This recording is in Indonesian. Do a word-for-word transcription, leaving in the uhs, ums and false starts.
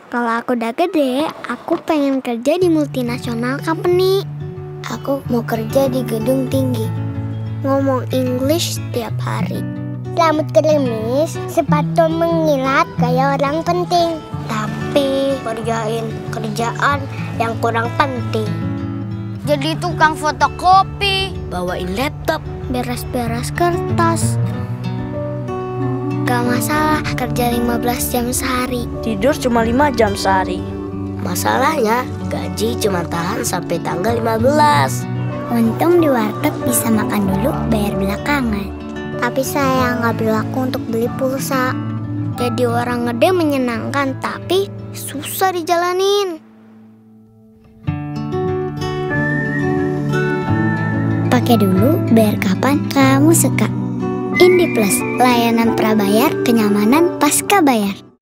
Kalau aku udah gede, aku pengen kerja di multinasional company. Aku mau kerja di gedung tinggi, ngomong English setiap hari. Rambut gerimis, sepatu mengilat, gaya orang penting. Tapi kerjain kerjaan yang kurang penting. Jadi tukang fotokopi, Bawain laptop, beres-beres kertas. Gak masalah kerja lima belas jam sehari. Tidur cuma lima jam sehari. Masalahnya gaji cuma tahan sampai tanggal lima belas. Untung di warteg bisa makan dulu, bayar belakangan. Tapi saya nggak berlaku untuk beli pulsa. Jadi orang gede menyenangkan, tapi susah dijalanin. Pakai dulu, bayar kapan kamu suka. Indi Plus, layanan prabayar, kenyamanan pasca bayar.